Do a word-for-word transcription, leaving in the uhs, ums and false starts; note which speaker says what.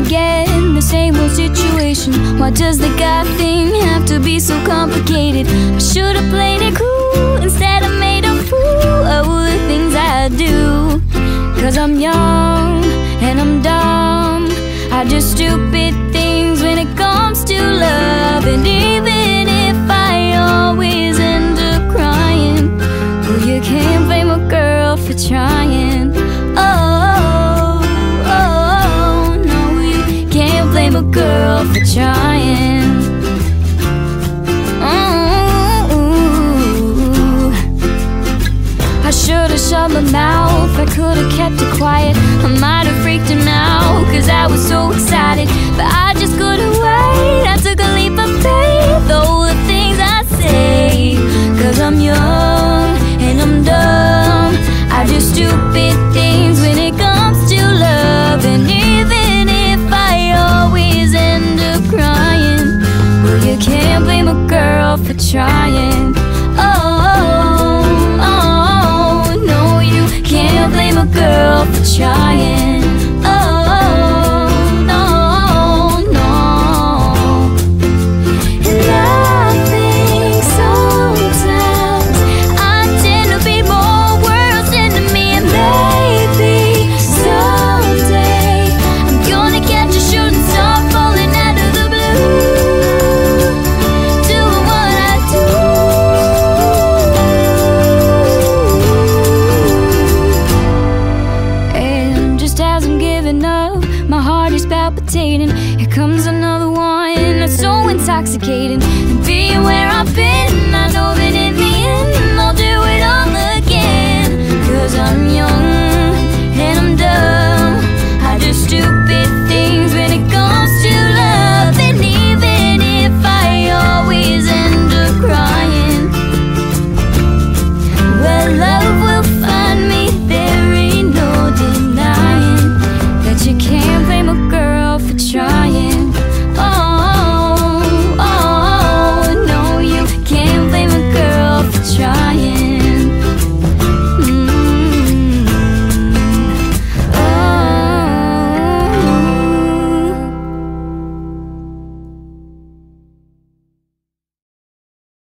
Speaker 1: again, the same old situation. Why does the God thing have to be so complicated? I should've played it cool, instead I made a fool of all the things I do. Cause I'm young and I'm dumb, I do stupid things when it comes to love. And even if I always end up crying, well, you can't blame a girl for trying. Oh, oh, no, you can't blame a girl for trying. Ooh, I should've shut my mouth, I could've kept it quiet. I might've freaked him out, cause I was so excited. But I just couldn't wait, I took a leap of faith. All the things I say, cause I'm young and I'm dumb, I do stupid things when it comes to love. And even if I always end up crying, well, you can't blame a girl for trying. Oh, oh, oh, no, you can't blame a girl for trying. Oh, no, no. And I think sometimes I tend to be more worse than me. And maybe someday I'm gonna catch a shooting star falling out of the blue, doing what I do. And just as I'm giving up, my heart is palpitating. Here comes another one that's so intoxicating. And being where I've been, I know that in the end I'll do it all again. Cause I'm young